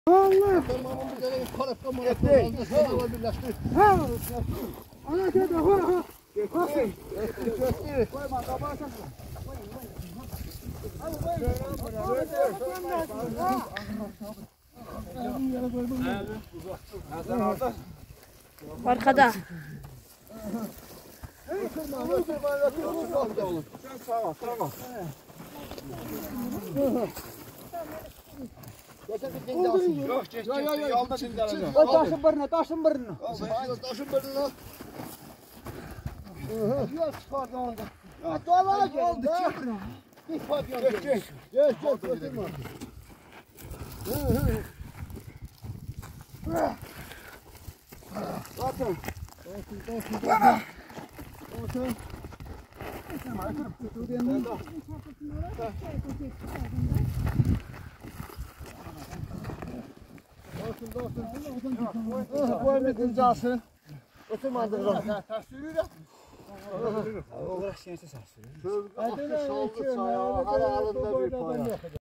Allah! Tamamın bir tane parafka marafka sana birleştir. Ha! Ana kedi ha! Bakın. Koyma kabağa sakın. Arkada. Yok, yolda dinleneceğim. Taşın birine, taşın birine. Taşın birine. Yok çıkardı onda. Dolara geldi. Git bak ya. Geç, götürme. Bakın. Bu evde güncası. Oturmadı. Ters sürüyor ya. O kadar şeyse sarsıyor. Soldu sağa. Ara alında bir paya.